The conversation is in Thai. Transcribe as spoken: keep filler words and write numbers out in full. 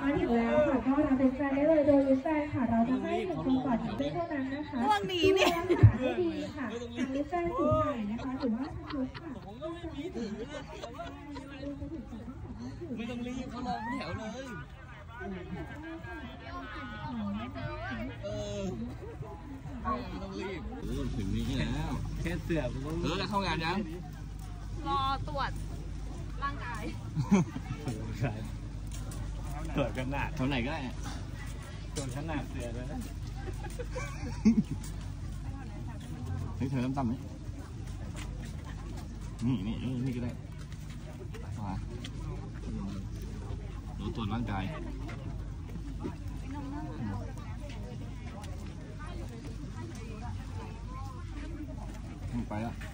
มาถึงแล้วค่ะก็รับเป็นแฟนได้เลยโดยลิสแฟนค่ะเราจะให้หนึ่งคนก่อนหนึ่งเท่านั้นนะคะพวกนี้เนี่ยให้ดีค่ะทางลิสแฟนสูงใหญ่นะคะถือว่าสนุกค่ะไม่ต้องรีบเขารอแถวเลยเออไม่ต้องรีบเออถึงนี้แล้วแค่เสือกเออแล้วเข้างานยังรอตรวจร่างกายตรวจขนาดเท่าไหนก็ได้ตรวจขนาดเสือเลยนะเฮ้ยเธอต่ำๆไหมนี่นี่นี่ก็ได้มาดูตรวจร่างกายไปแล้ว